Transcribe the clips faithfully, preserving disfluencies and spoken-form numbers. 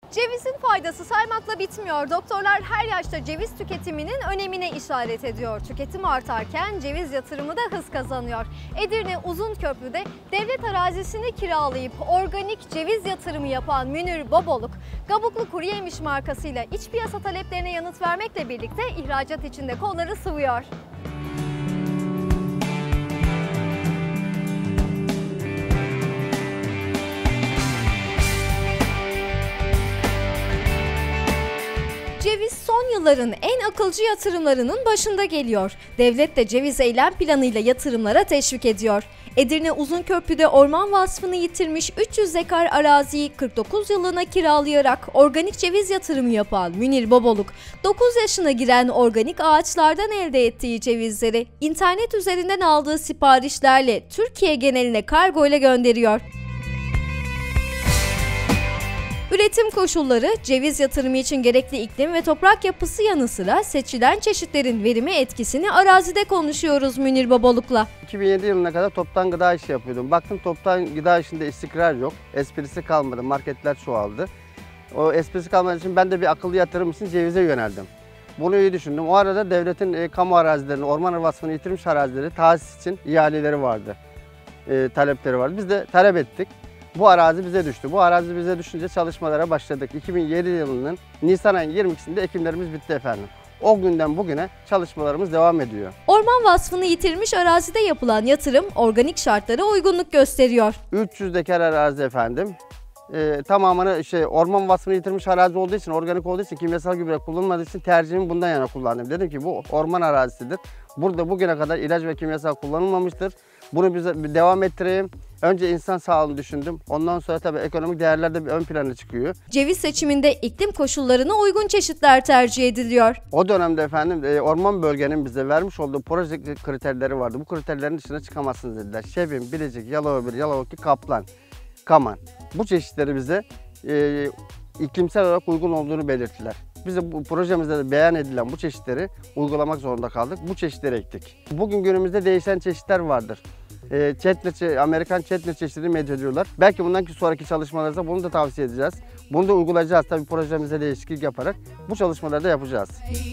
Cevizin faydası saymakla bitmiyor. Doktorlar her yaşta ceviz tüketiminin önemine işaret ediyor. Tüketim artarken ceviz yatırımı da hız kazanıyor. Edirne Uzunköprü'de devlet arazisini kiralayıp organik ceviz yatırımı yapan Münir Boboluk, Gabuklu Kuruyemiş markasıyla iç piyasa taleplerine yanıt vermekle birlikte ihracat için de kolları sıvıyor. Ceviz son yılların en akılcı yatırımlarının başında geliyor. Devlet de ceviz eylem planıyla yatırımlara teşvik ediyor. Edirne Uzunköprü'de orman vasfını yitirmiş üç yüz dekar araziyi kırk dokuz yıllığına kiralayarak organik ceviz yatırımı yapan Münir Boboluk, dokuz yaşına giren organik ağaçlardan elde ettiği cevizleri internet üzerinden aldığı siparişlerle Türkiye geneline kargo ile gönderiyor. Üretim koşulları, ceviz yatırımı için gerekli iklim ve toprak yapısı yanı sıra seçilen çeşitlerin verime etkisini arazide konuşuyoruz Münir Boboluk'la. iki bin yedi yılına kadar toptan gıda işi yapıyordum. Baktım toptan gıda işinde istikrar yok. Esprisi kalmadı, marketler çoğaldı. O esprisi kalmadığı için ben de bir akıllı yatırım için cevize yöneldim. Bunu iyi düşündüm. O arada devletin e, kamu arazilerini, orman vasfını yitirmiş arazileri tahsis için ihaleleri vardı. E, talepleri vardı. Biz de talep ettik. Bu arazi bize düştü. Bu arazi bize düşünce çalışmalara başladık. iki bin yedi yılının Nisan ayının yirmi ikisinde ekimlerimiz bitti efendim. O günden bugüne çalışmalarımız devam ediyor. Orman vasfını yitirmiş arazide yapılan yatırım organik şartlara uygunluk gösteriyor. üç yüz dekar arazi efendim. Ee, tamamını şey orman vasfını yitirmiş arazi olduğu için, organik olduğu için, kimyasal gübre kullanılmadığı için tercihimi bundan yana kullandım. Dedim ki bu orman arazisidir. Burada bugüne kadar ilaç ve kimyasal kullanılmamıştır. Bunu bize devam ettireyim. Önce insan sağlığını düşündüm. Ondan sonra tabii ekonomik değerler de bir ön plana çıkıyor. Ceviz seçiminde iklim koşullarına uygun çeşitler tercih ediliyor. O dönemde efendim orman bölgenin bize vermiş olduğu proje kriterleri vardı. Bu kriterlerin dışına çıkamazsınız dediler. Şebin, Bilecik, Yalova bir, Yalova iki, Kaplan, Kaman. Bu çeşitleri bize e, iklimsel olarak uygun olduğunu belirttiler. Biz de bu projemizde de beyan edilen bu çeşitleri uygulamak zorunda kaldık. Bu çeşitleri ektik. Bugün günümüzde değişen çeşitler vardır. E, Chetnir, Amerikan Chetnir çeşidini medyediyorlar. Belki bundan sonraki çalışmalarımızda bunu da tavsiye edeceğiz. Bunu da uygulayacağız tabii projemize değişiklik yaparak. Bu çalışmaları da yapacağız.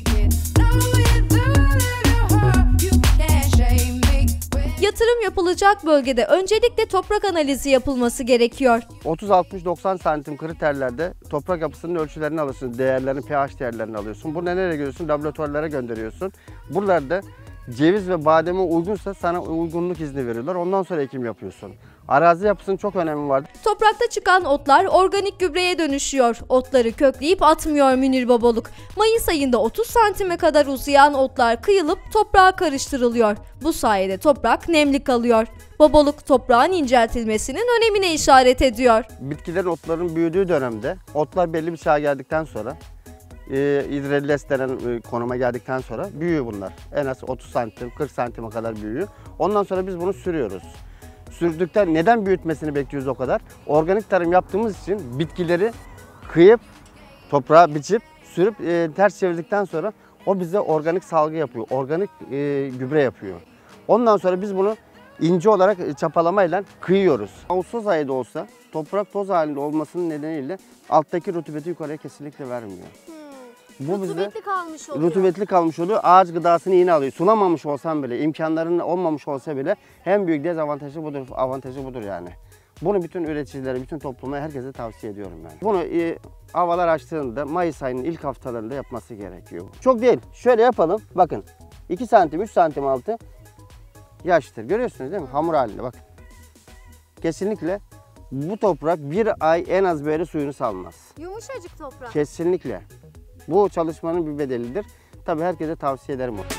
Yatırım yapılacak bölgede öncelikle toprak analizi yapılması gerekiyor. otuz altmış doksan santim kriterlerde toprak yapısının ölçülerini alıyorsun, değerlerini, pH değerlerini alıyorsun. Bunu nereye gönderiyorsun? Laboratuvarlara gönderiyorsun. Buralarda ceviz ve bademe uygunsa sana uygunluk izni veriyorlar. Ondan sonra ekim yapıyorsun. Arazi yapısının çok önemi var. Toprakta çıkan otlar organik gübreye dönüşüyor. Otları kökleyip atmıyor Münir Boboluk. Mayıs ayında otuz santime kadar uzayan otlar kıyılıp toprağa karıştırılıyor. Bu sayede toprak nemli kalıyor. Boboluk toprağın inceltilmesinin önemine işaret ediyor. Bitkilerin, otların büyüdüğü dönemde otlar belli bir çağa geldikten sonra e, idrelles denen e, konuma geldikten sonra büyüyor bunlar. En az otuz santim, kırk santime kadar büyüyor. Ondan sonra biz bunu sürüyoruz. Sürdükten neden büyütmesini bekliyoruz o kadar? Organik tarım yaptığımız için bitkileri kıyıp, toprağa biçip, sürüp e, ters çevirdikten sonra o bize organik salgı yapıyor, organik e, gübre yapıyor. Ondan sonra biz bunu ince olarak çapalamayla kıyıyoruz. Ağustos ayı da olsa toprak toz halinde olmasının nedeniyle alttaki rutubeti yukarıya kesinlikle vermiyor. Hmm. Bu rutubetli bizde kalmış oluyor. Rutubetli kalmış oluyor. Ağaç gıdasını yine alıyor. Sulamamış olsam bile, imkanların olmamış olsa bile en büyük dezavantajı budur, avantajı budur yani. Bunu bütün üreticilere, bütün topluma, herkese tavsiye ediyorum yani. Bunu e, havalar açtığında Mayıs ayının ilk haftalarında yapması gerekiyor. Çok değil. Şöyle yapalım. Bakın. iki santim, üç santim altı yaştır. Görüyorsunuz değil mi? Hamur halinde bakın. Kesinlikle bu toprak bir ay en az böyle suyunu salmaz. Yumuşacık toprak. Kesinlikle. Bu çalışmanın bir bedelidir. Tabii herkese tavsiye ederim onu.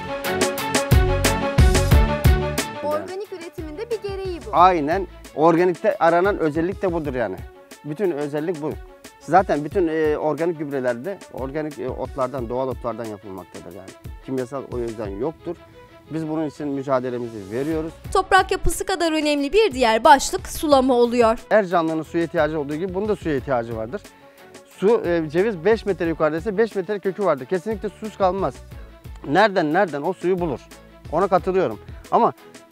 Organik üretiminde bir gereği bu. Aynen. Organikte aranan özellik de budur yani. Bütün özellik bu. Zaten bütün e, organik gübrelerde organik e, otlardan, doğal otlardan yapılmaktadır yani. Kimyasal o yüzden yoktur. Biz bunun için mücadelemizi veriyoruz. Toprak yapısı kadar önemli bir diğer başlık sulama oluyor. Her canlının suya ihtiyacı olduğu gibi bunun da suya ihtiyacı vardır. Su, e, ceviz beş metre yukarıdaysa beş metre kökü vardır. Kesinlikle susuz kalmaz. Nereden nereden o suyu bulur. Ona katılıyorum. Ama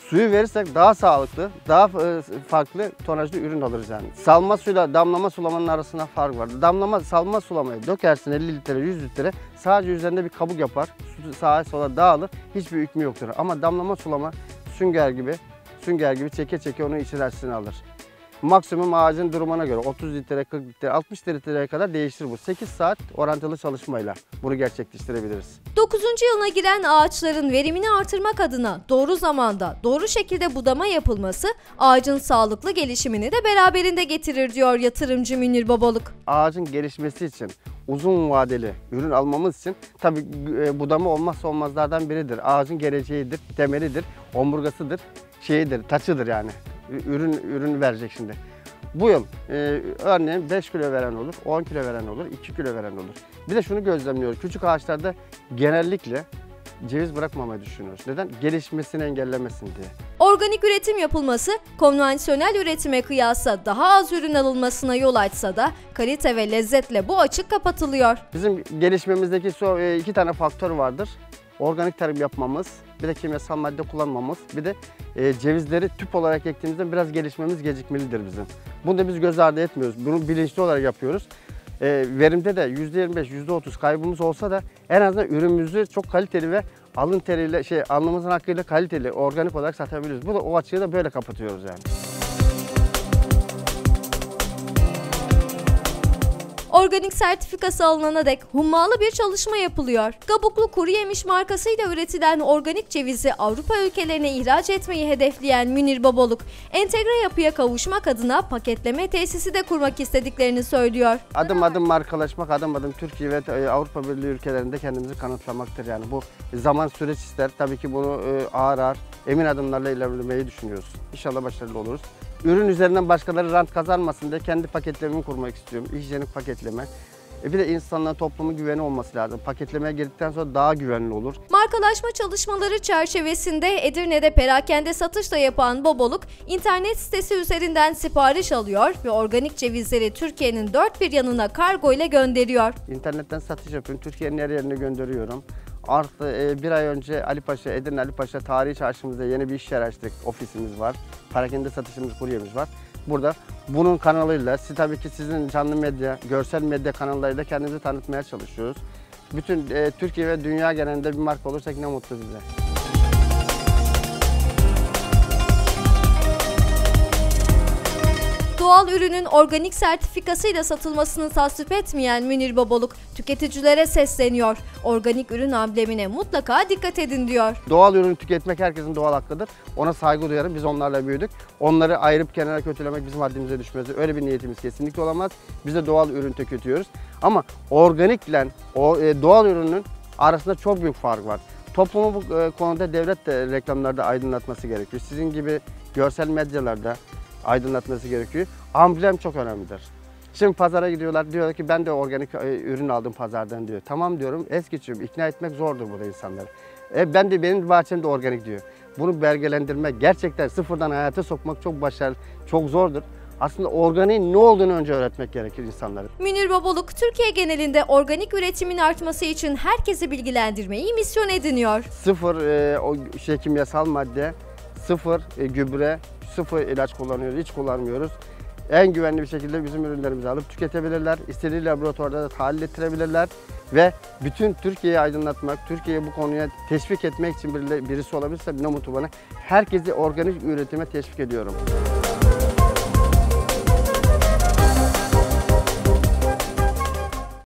Suyu verirsek daha sağlıklı, daha e, farklı tonajlı ürün alırız yani. Salma suyla damlama sulamanın arasında fark var. Damlama, salma sulamayı dökersin elli litre, yüz litre, sadece üzerinde bir kabuk yapar, su sağa sola dağılır, hiçbir hükmü yoktur. Ama damlama sulama sünger gibi, sünger gibi çeke çeke onu içerisine alır. Maksimum ağacın durumuna göre otuz litre, kırk litre, altmış litreye kadar değişir bu. sekiz saat orantılı çalışmayla bunu gerçekleştirebiliriz. dokuzuncu yılına giren ağaçların verimini artırmak adına doğru zamanda, doğru şekilde budama yapılması ağacın sağlıklı gelişimini de beraberinde getirir diyor yatırımcı Münir Babalık. Ağacın gelişmesi için, uzun vadeli ürün almamız için tabii budama olmazsa olmazlardan biridir. Ağacın geleceğidir, temelidir, omurgasıdır, şeyidir, taçıdır yani. Ürün ürün verecek şimdi. Bu yıl e, örneğin beş kilo veren olur, on kilo veren olur, iki kilo veren olur. Bir de şunu gözlemliyoruz. Küçük ağaçlarda genellikle ceviz bırakmamayı düşünüyoruz. Neden? Gelişmesini engellemesin diye. Organik üretim yapılması konvansiyonel üretime kıyasla daha az ürün alınmasına yol açsa da kalite ve lezzetle bu açık kapatılıyor. Bizim gelişmemizdeki iki tane faktör vardır. Organik tarım yapmamız, bir de kimyasal madde kullanmamız, bir de e, cevizleri tüp olarak ektiğimizde biraz gelişmemiz gecikmelidir bizim. Bunu da biz göz ardı etmiyoruz. Bunu bilinçli olarak yapıyoruz. E, verimde de yüzde yirmi beş, yüzde otuz kaybımız olsa da en azından ürünümüzü çok kaliteli ve alın teriyle, şey, alnımızın hakkıyla kaliteli, organik olarak satabiliyoruz. Bu da o açığı da böyle kapatıyoruz yani. Organik sertifikası alınana dek hummalı bir çalışma yapılıyor. Kabuklu kuru yemiş markasıyla üretilen organik cevizi Avrupa ülkelerine ihraç etmeyi hedefleyen Münir Babalık, entegre yapıya kavuşmak adına paketleme tesisi de kurmak istediklerini söylüyor. Adım adım markalaşmak, adım adım Türkiye ve Avrupa Birliği ülkelerinde kendimizi kanıtlamaktır. Yani bu zaman süreç ister. Tabii ki bunu ağır ağır, emin adımlarla ilerlemeyi düşünüyoruz. İnşallah başarılı oluruz. Ürün üzerinden başkaları rant kazanmasın diye kendi paketlerimi kurmak istiyorum. Hijyenik paketleme. E bir de insanların toplumun güveni olması lazım. Paketlemeye girdikten sonra daha güvenli olur. Markalaşma çalışmaları çerçevesinde Edirne'de perakende satış da yapan Babalık, internet sitesi üzerinden sipariş alıyor ve organik cevizleri Türkiye'nin dört bir yanına kargo ile gönderiyor. İnternetten satış yapıyorum. Türkiye'nin her yerine gönderiyorum. Artı e, bir ay önce Ali Paşa, Edirne Ali Paşa Tarihi Çarşımızda yeni bir iş yer açtık. Ofisimiz var. Perakende satışımız, kuryemiz var. Burada bunun kanalıyla, siz tabii ki sizin canlı medya, görsel medya kanallarıyla kendimizi tanıtmaya çalışıyoruz. Bütün e, Türkiye ve dünya genelinde bir marka olursak ne mutlu bize. Doğal ürünün organik sertifikasıyla satılmasını tasvip etmeyen Münir Babalık, tüketicilere sesleniyor. Organik ürün amblemine mutlaka dikkat edin diyor. Doğal ürün tüketmek herkesin doğal hakkıdır. Ona saygı duyarım. Biz onlarla büyüdük. Onları ayırıp kenara kötülemek bizim haddimize düşmez. Öyle bir niyetimiz kesinlikle olamaz. Biz de doğal ürün tüketiyoruz. Ama organikle o doğal ürünün arasında çok büyük fark var. Toplumu bu konuda devlet de reklamlarda aydınlatması gerekiyor. Sizin gibi görsel medyalarda aydınlatması gerekiyor. Amblem çok önemlidir. Şimdi pazara gidiyorlar, diyorlar ki ben de organik ürün aldım pazardan diyor. Tamam diyorum, es geçiyorum. İkna etmek zordur burada insanları. E, ben de benim bahçem de organik diyor. Bunu belgelendirmek, gerçekten sıfırdan hayata sokmak çok başarılı, çok zordur. Aslında organiğin ne olduğunu önce öğretmek gerekir insanlara. Münir Babalık, Türkiye genelinde organik üretimin artması için herkesi bilgilendirmeyi misyon ediniyor. Sıfır e, o şey kimyasal madde, sıfır e, gübre, sıfır ilaç kullanıyoruz, hiç kullanmıyoruz. En güvenli bir şekilde bizim ürünlerimizi alıp tüketebilirler. İstediği laboratuvarda da tahlil ettirebilirler. Ve bütün Türkiye'yi aydınlatmak, Türkiye'yi bu konuya teşvik etmek için birisi olabilirse ne mutlu bana. Herkesi organik üretime teşvik ediyorum.